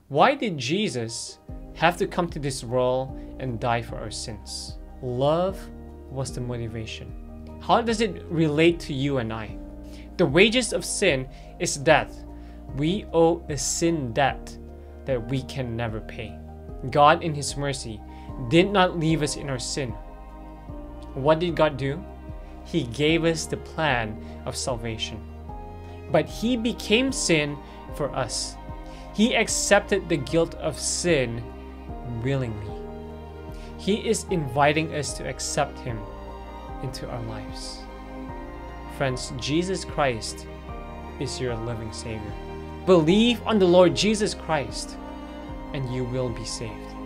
Why did Jesus have to come to this world and die for our sins? Love was the motivation. How does it relate to you and I? The wages of sin is death. We owe a sin debt that we can never pay. God, in His mercy, did not leave us in our sin. What did God do? He gave us the plan of salvation. But He became sin for us. He accepted the guilt of sin willingly. He is inviting us to accept Him into our lives. Friends, Jesus Christ is your living Savior. Believe on the Lord Jesus Christ and you will be saved.